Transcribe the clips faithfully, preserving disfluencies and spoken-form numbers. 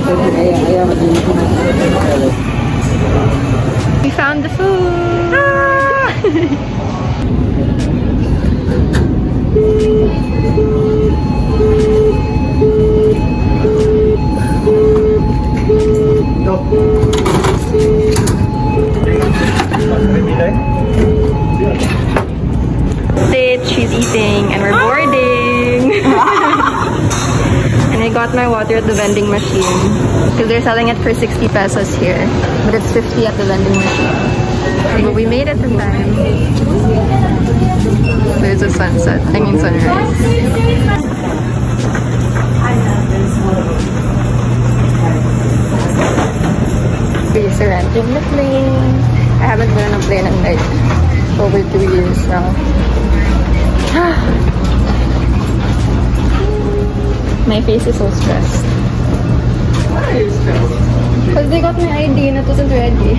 We found the food! Ah! Sit, she's eating, and we're boarding! And I got my water at the vending machine because they're selling it for sixty pesos here, but it's fifty at the vending machine. But we made it in time. There's a sunset, I mean sunrise. We're renting the plane. I haven't been on a plane in like over two years now. My face is so stressed. Why are you stressed? Because they got my I D and it wasn't ready.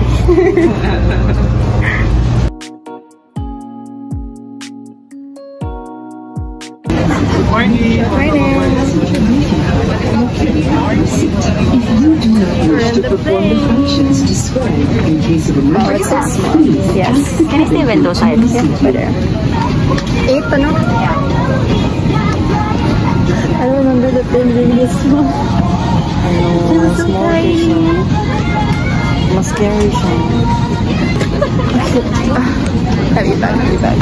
Morning. Morning. We're in the plane. Oh, it's so small. Yes. Can I stay window side? Yeah, better. Eight, ano? I don't remember the plane being this small. I know, small siya. Mas scary siya. Heavy bag, heavy bag.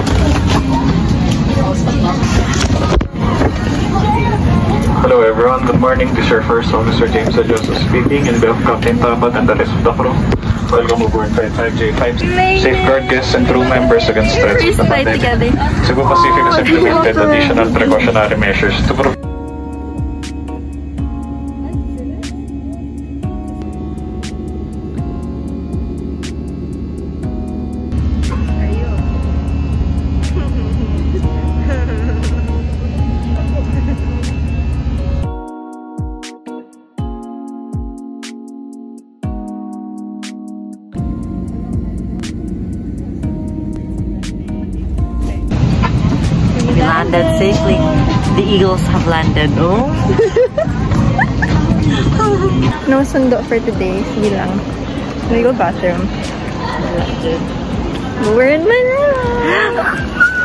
Hello everyone, good morning. This is your first officer James Joseph speaking in behalf of Captain Tapat and the rest of the crew. Welcome aboard Flight five J five. Safeguard guests and crew members against threats of the pandemic. Cebu Pacific has implemented additional precautionary measures to prevent landed safely. The eagles have landed. Oh. No sundo for today. Sige lang. Let me go bathroom. We're in Manila.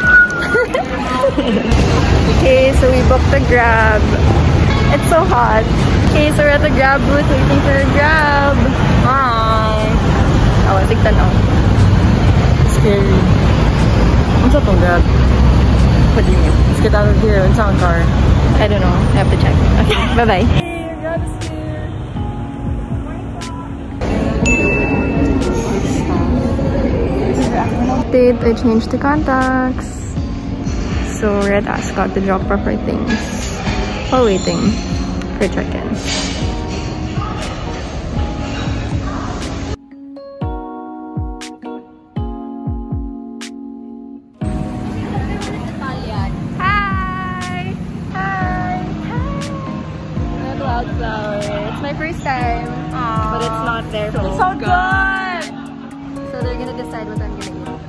Okay, so we booked the Grab. It's so hot. Okay, so we're at the Grab booth waiting for a Grab. Hi. Oh, tignan oh. Scary. What's up on Grab? What do you mean? Let's get out of here and sound car. I don't know. I have to check. Okay, bye-bye. Update, I changed the contacts. So we're at Ascot to drop off our things while waiting for check-in. It's my first time, aww, but it's not their fault. So good! So they're gonna decide what I'm gonna eat.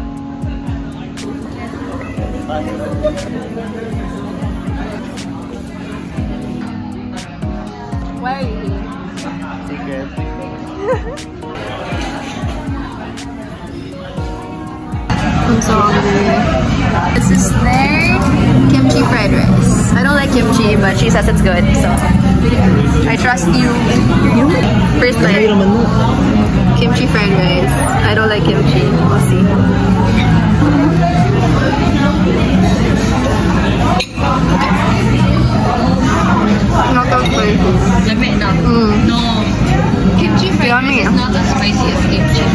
Why are you here? Ticket. I'm so hungry. This is their kimchi fried rice. I don't like kimchi, but she says it's good, so I trust you. First time. Kimchi fried rice. I don't like kimchi. We'll see. Not that spicy. Let me know. Mm. No. Kimchi fried Yummy. rice is not as spicy as kimchi.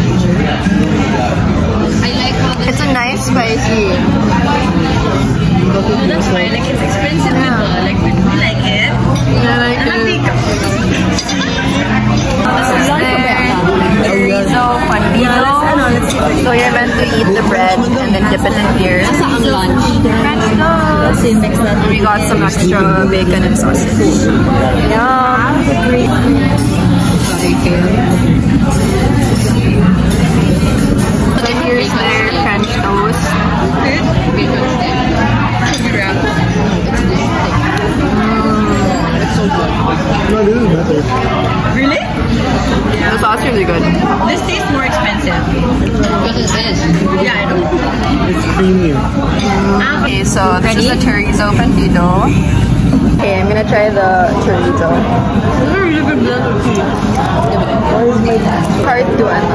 I like how this It's a nice spicy. Oh, that's fine. Like, it's expensive, Yeah. yeah. Like, we like it. Yeah, I like it. This is their chorizo pandido. So you're meant to eat the bread and then dip it in beer. Nasa ang lunch. Let's see, mix that. We got some extra bacon and sausage. Yum! So here's their French toast. Mm. premium. Okay, so this is the chorizo pandido. Okay, I'm gonna try the chorizo. Part two, ano?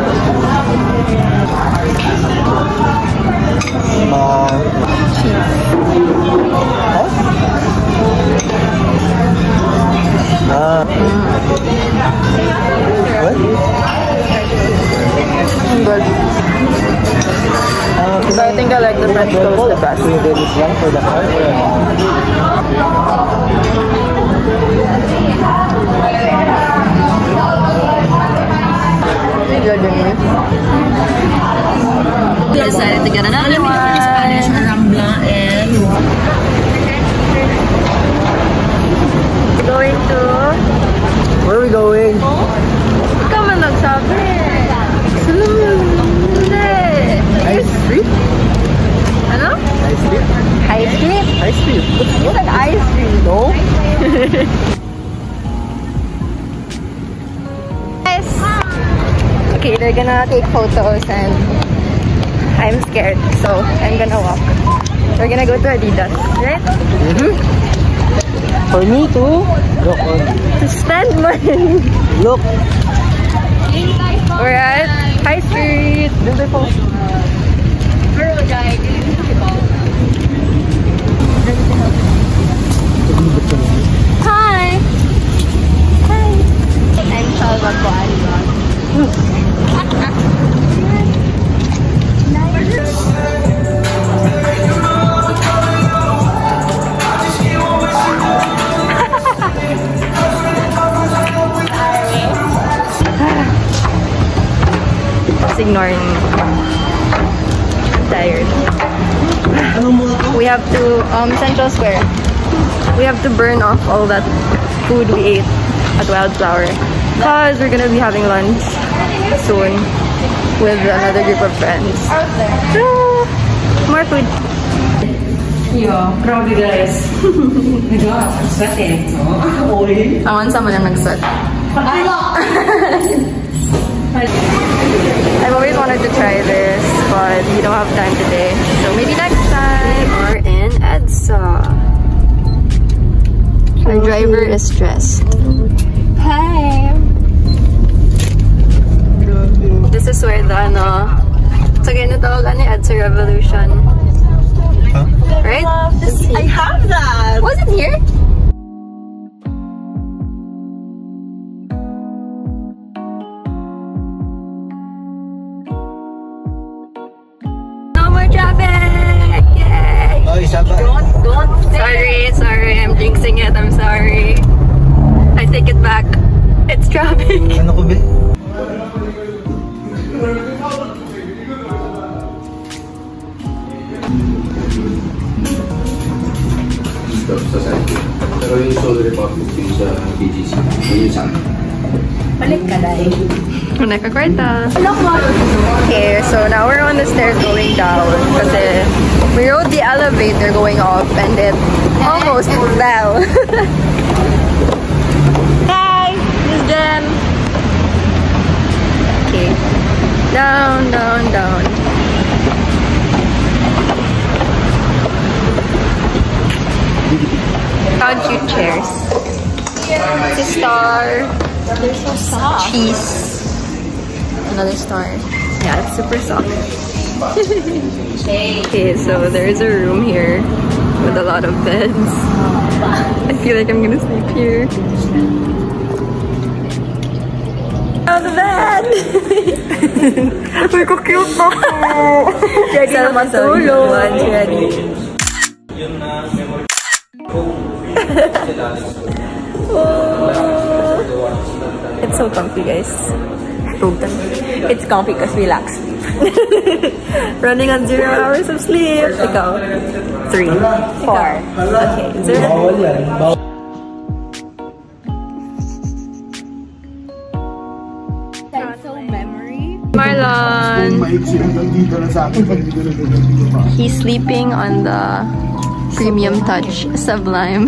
Uh, Cheese. huh? Ah. What? Good. Uh, So I think I like the French toast the best. Do you get this one for the card? Good, yun. We decided to get another one. Spanish or Rambla and... Going to... Where are we going? Ikaw man nagsabi. Hindi. Ice cream? Ano? Ice cream? Ice cream? Ice cream? What's an ice cream? No? Yes. Okay, they're gonna take photos and I'm scared, so I'm gonna walk. We're gonna go to Adidas, right? Mm-hmm. For me too. Look on. To spend money. Look. We're at High Street. Beautiful. Hi. Hi. I'm Salva Just ignoring me. I'm tired. We have to, um, Central Square. We have to burn off all that food we ate at Wildflower. Because we're gonna be having lunch soon with another group of friends. Ah, more food. Yeah, grabe guys. Nag-aas, ang sweating. Oy. I want someone na nag-sweat. I've always wanted to try this, but we don't have time today. So maybe next time. We're in EDSA. Our driver is stressed. Hi! This is where the, ano, so ganyan tawagan ni EDSA Revolution. Huh? Right? I have that! Was it here? No more traffic! Yay! Oh, Ysabella. Don't, don't. Sorry, sorry. I'm jinxing it. I'm sorry. I take it back. It's traffic. Ano ko ba? Society. Pero yung Soul Republic yung sa B G C, yun yung sa akin. Palit ka dahil. Una ka kwarta. Okay, so now we're on the stairs going down kasi we rode the elevator going up and it almost fell. Hi! This is Jen. Okay. Down, down, down. Found cute chairs. It's a star. They're so soft. Cheese. Another star. Yeah, it's super soft. Okay, so there's a room here with a lot of beds. I feel like I'm gonna sleep here. Oh, the bed! Uy, ko cute na po! Ready na matulog. Ready. Oh. It's so comfy, guys. It's comfy because we lack sleep. Running on zero hours of sleep. Ikaw? Three. Four. Okay, zero. Bawal yan. Bawal. So memory. Marlon. He's sleeping on the premium touch Sublime.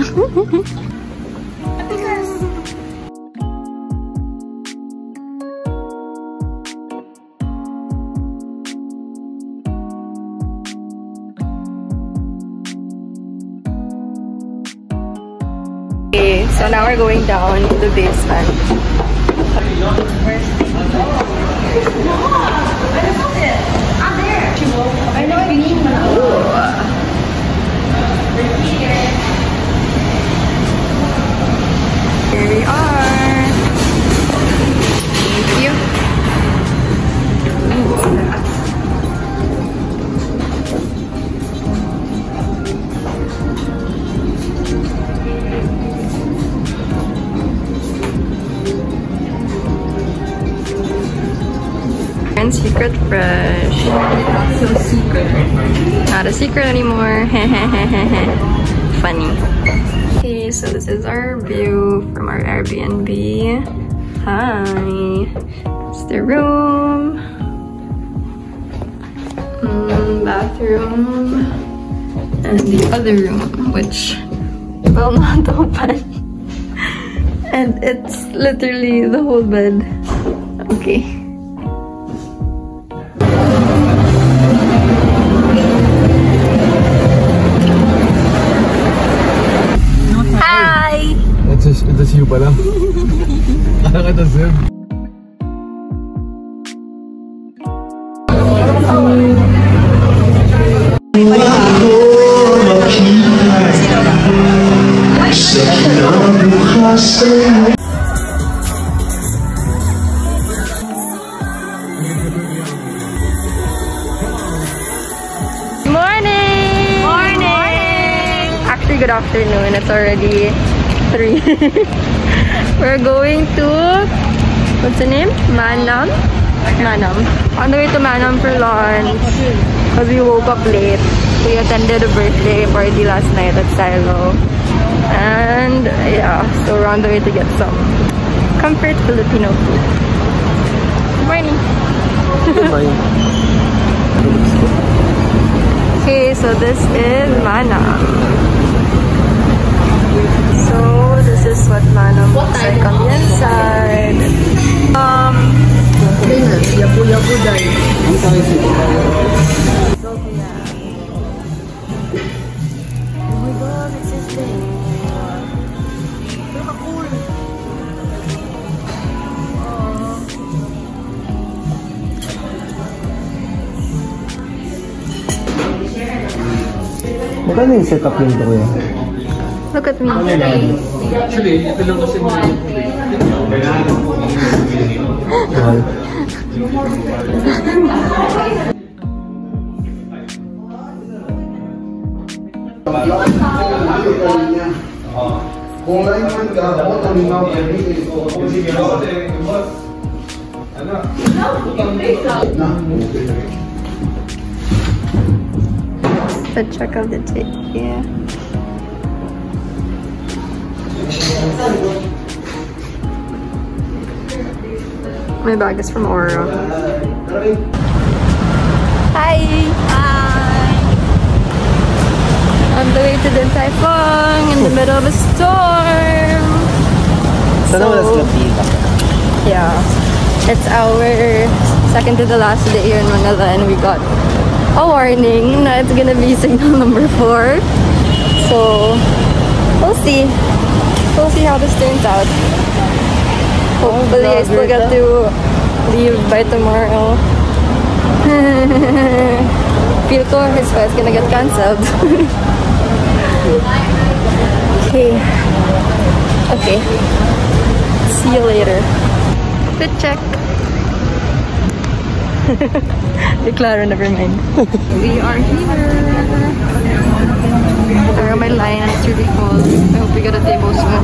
So now we're going down to the basement. Here we are. Thank you. And secret fresh. So secret. Not a secret anymore. Funny. Okay, so this is our view from our Airbnb. Hi. It's the room. Mm, bathroom. And the other room, which will not open. And it's literally the whole bed. Okay. Ito si Ysabella. Kala ka ito, Zeb. Morning! Morning! Actually, good afternoon. It's already three. We're going to, what's the name? Manam? Manam. On the way to Manam for lunch. Because we woke up late. We attended a birthday party last night at Silo. And yeah, so we're on the way to get some comfort Filipino food. Good morning. Good morning. Okay, so this is Manam. So this is what Manam looks like on the inside. Um, Yabu-yabu dahil. so yeah. Oh my god, it's this thing. Look how cool. Magkano yung setup nito, kuya? Look at me. Actually, ito lang kasi mga Kung lain man ka, ako taminaw ka The check of the tape, yeah. My bag is from Oro. Hi! Hi! On the way to Din Tai Fung in the middle of a storm. Sana wala sila pita. Yeah. It's our second to the last day here in Manila and we got a warning na it's gonna be signal number four. So, we'll see. We'll see how this turns out. Hopefully I still get to leave by tomorrow. Feel ko his flight's gonna get cancelled. Okay. Okay. See you later. Good check. Declare, never mind. We are here. Pero my line is really full. I hope we get a table soon.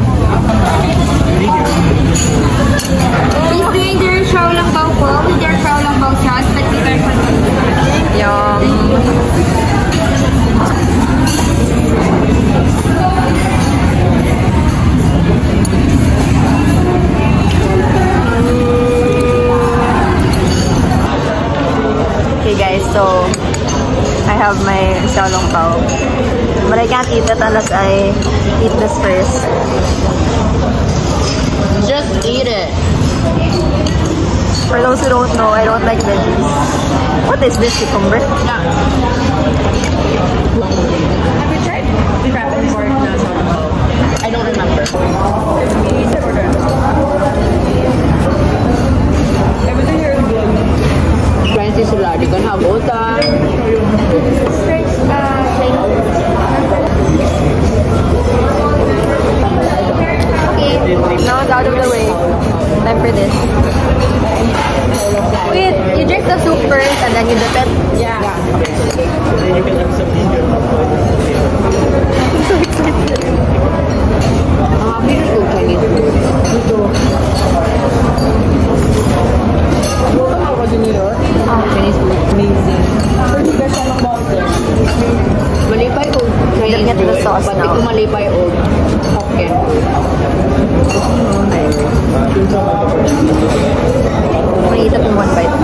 He's doing their show lang bao po. Their show lang bao siya. Yum. Okay guys, so I have my xiaolong bao. But I can't eat it unless I eat this first. Just eat it. For those who don't know, I don't like veggies. What is this, cucumber? Yeah. Have you tried crab and pork na xiaolong bao? I don't remember. Malipay-old Hokkien. Makita po one bite.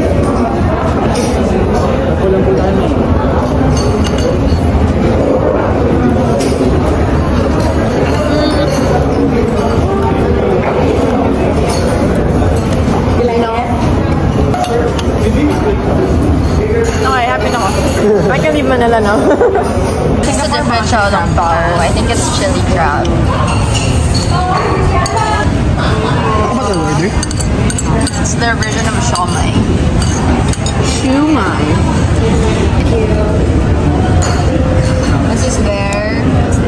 Okay, happy na ako. I can leave Manila now. It's a different xiaolong bao. I think it's chili crab. It's their version of siomai. Shumai. This is their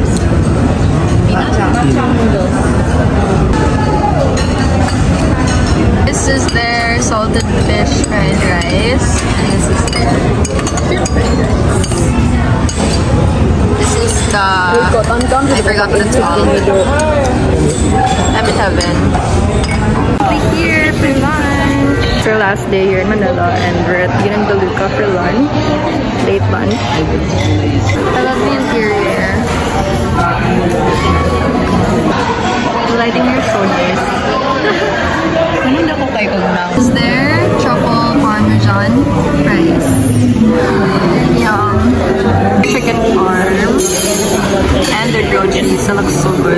This is their salted fish fried rice, and this is their shrimp fried rice. This is the I forgot what it's called. I'm in heaven. We're here for lunch. It's our last day here in Manila and we're at Ginagaluca for lunch. Late lunch. I love the interior. The lighting here is so nice. Is there truffle parmesan rice? Yum. Chicken parm. And their grilled cheese. That looks so good.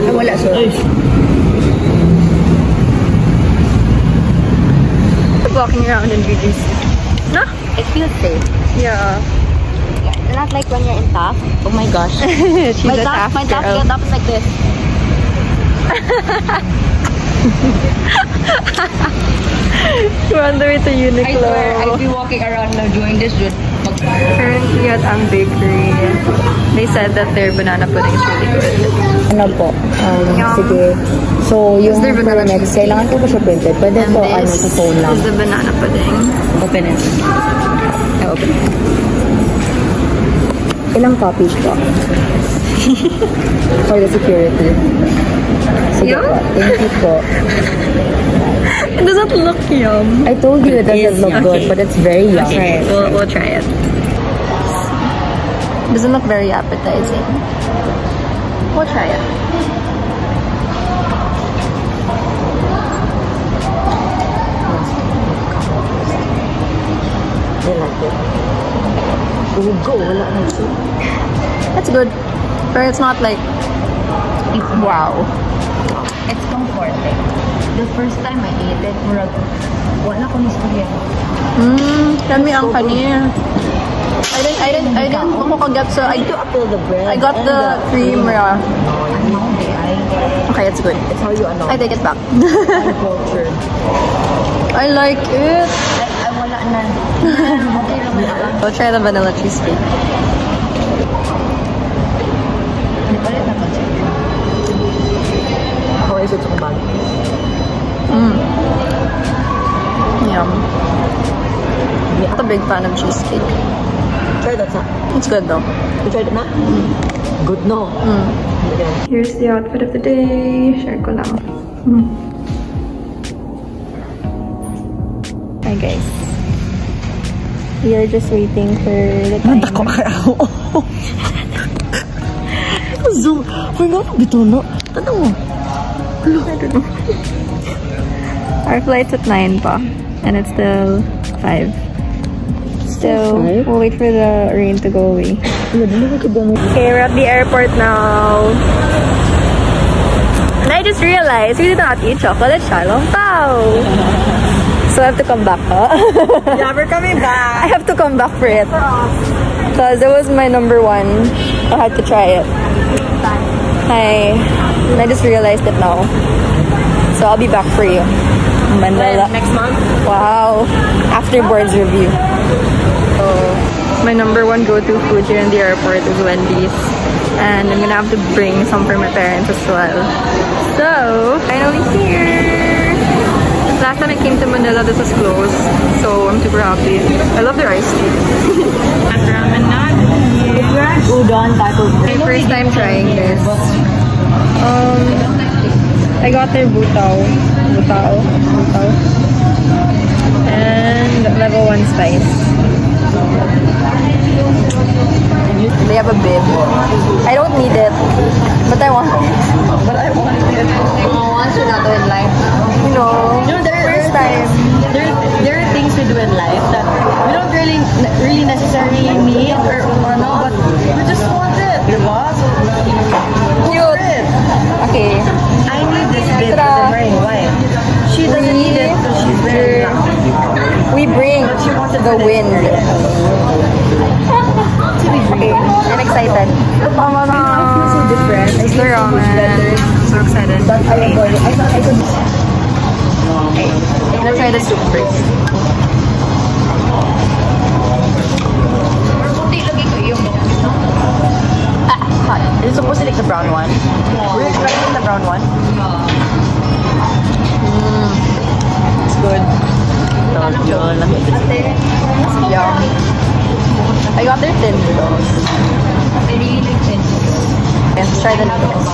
Walking around in B G C. No? It feels safe. Yeah. Not like when you're in T A F. Oh my gosh. She's my a T A F, T A F my T A F girl. get up is like this. We're on the way to Uniqlo. I'd be walking around now doing this. Currently at Ang Bakery. They said that their banana pudding is really good. Ano po? Um, sige. So, yung their banana next, kailangan ko pa siya printed. Pwede And po, ano, this sa phone lang. is the banana pudding. Open it. I open it. Ilang copies po? For the security. Sige Yum? po. Thank you po. It doesn't look yum. I told you it doesn't look good, Okay. but it's very yum. Okay, we'll, we'll try it. Doesn't look very appetizing. We'll try it. I like it. Oh, go. Wala na ito. It's good. But it's not like wow. It's comforting. The first time I ate it, murag, wala ko nistorya. Mmm, yummy ang kanya. I didn't, I didn't, I didn't get so I, I need to appeal the bread. I got and the cream raw. Okay, it's good. It's how you ano. I take it back. I'm cultured. I like it. Ay, ay, wala na. Okay lang na. We'll try the vanilla cheesecake. Hindi pa rin napansin. Ako ay sa bag. Mmm. Yum. I'm a big fan of cheesecake. Try that, ha? It's good though. You tried it na? Mm. Good, no? Mm. Here's the outfit of the day. Share ko lang. Mm. Hi guys. We are just waiting for the time. Zoom. We're not bito na. Tanong mo. I don't know. Our flight's at nine pa. And it's still five. So, five? we'll wait for the rain to go away. Okay, we're at the airport now. And I just realized we did not eat chocolate xiaolong bao. So I have to come back, huh? Yeah, we're coming back. I have to come back for it. Because it was my number one. I had to try it. Hi. And I just realized it now. So I'll be back for you. Manila. Next month? Wow. Afterboards review. So, my number one go-to food here in the airport is Wendy's. And I'm gonna have to bring some for my parents as well. So, finally here! Last time I came to Manila, this was closed. So, I'm super happy. I love their iced tea. Udon type of My first time trying this. Um, I got their butao. Butao. Butao. And level one spice. They have a bib. I don't need it, but I want it. But I want it. Oh, once you're not in life. You know, You know, there, first there, time. there, there are things we do in life that we don't really really necessarily need or, or no, but we just want it, diba? So, Cute. it. Okay. I need this bib because Tara. I'm wearing white. She doesn't need it because she's wearing black. We bring She wants it the for wind. Okay, I'm excited. Tama na. I feel so different. I It's the feel so much ramen. better. So excited. But I avoid it. I thought I could. Okay, let's try the soup first. Ah, hot. Is it supposed to like the brown one? We're expecting the brown one. Mm. It's good. Yum. I got their thin noodles. I really like thin. Let's try the noodles.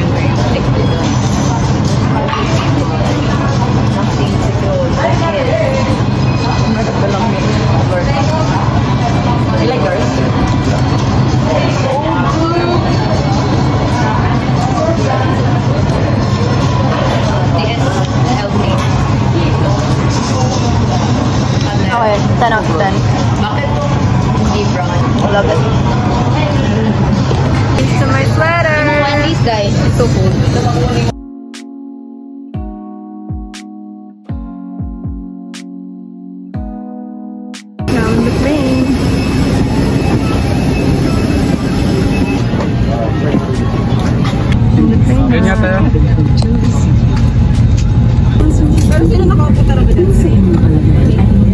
You like yours? Okay, ten out of ten. Bakit hindi brown? I love it. It's to my sweater. Wendy's guys, it's so cool. Now in the plane. In the plane. Ganyan tayo. Pero sino nakaupo talaga dito?